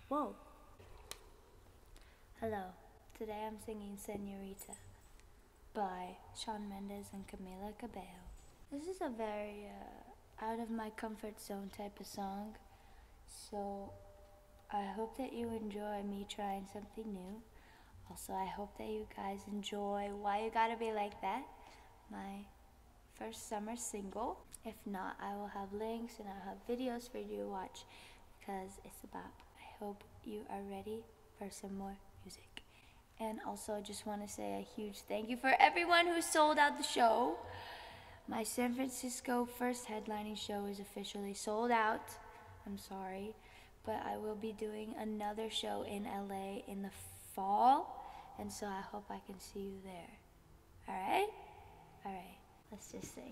Whoa. Hello. Today I'm singing Senorita by Shawn Mendes and Camila Cabello. This is a very out of my comfort zone type of song, so I hope that you enjoy me trying something new. Also, I hope that you guys enjoy Why You Gotta Be Like That, my first summer single. If not, I will have links and I'll have videos for you to watch, because it's about, I hope you are ready for some more music. And also, I just want to say a huge thank you for everyone who sold out the show. My San Francisco first headlining show is officially sold out. I'm sorry, but I will be doing another show in LA in the fall, and so I hope I can see you there. Alright? Alright, let's just sing.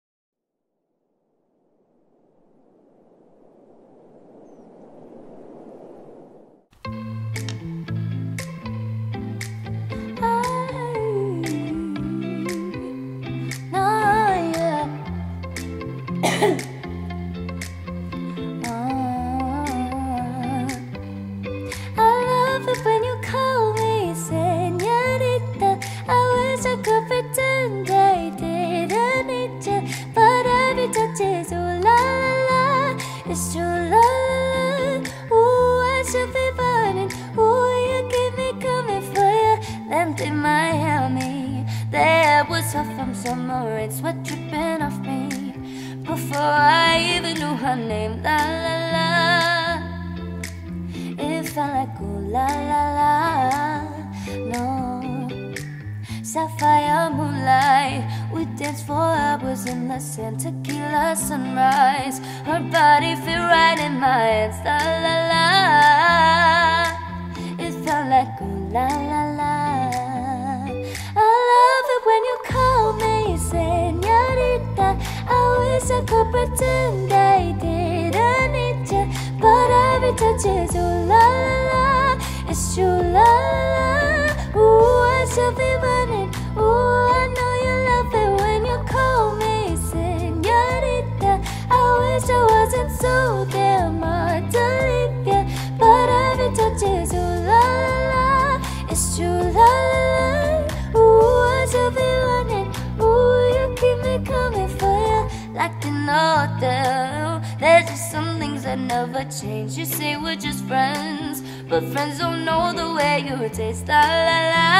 From summer rain, sweat dripping off me before I even knew her name. La la la, it felt like ooh la la la. No, sapphire moonlight, we danced for hours in the sand, tequila sunrise. Her body fit right in my hands. La la la, it felt like ooh la la la. When you call me senorita, I wish I could pretend I didn't need you, but every touch is ooh la la la, it's true la la la. Ooh, I should be running. Ooh, I know you love it when you call me senorita. I wish I wasn't so damn hard to leave you, but every touch is ooh la la la, it's true la la la. To be running, ooh, you keep me coming for you like an hotel. There's just some things that never change. You say we're just friends, but friends don't know the way you taste. La la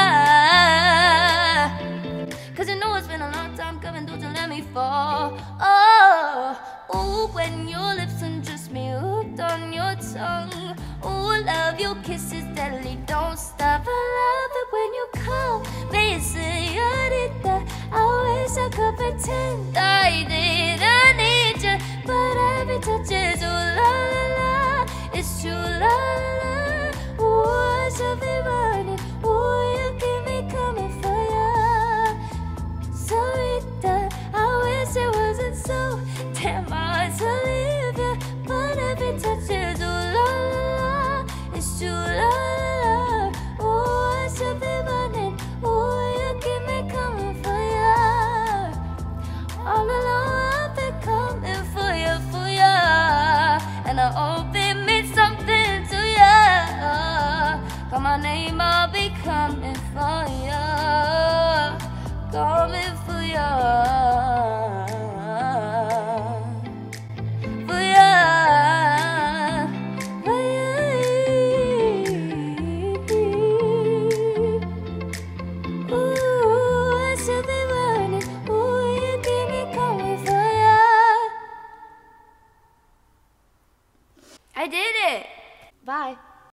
la, cause you know it's been a long time coming, don't you let me fall. Oh, ooh, when your lips undress me, hooked on your tongue. Ooh, love your kisses deadly, don't stop. I love it when you call me senorita. I wish I could pretend I didn't need you, but every touch is ooh la la la, it's true la la la. Ooh, I should be running. Ooh, you keep me coming for ya, senorita. I wish it wasn't so damn hard to leave ya, but every touch is ooh la la la, it's true la la la. Ooh, I should be running. Ooh, you keep me coming for ya. All along I've been coming for ya, and I hope it means something to ya. Call my name, I'll be coming for ya, coming for ya, for ya, for ya. Ooh, I should be running. Ooh, you keep me coming for ya. I did it! Bye.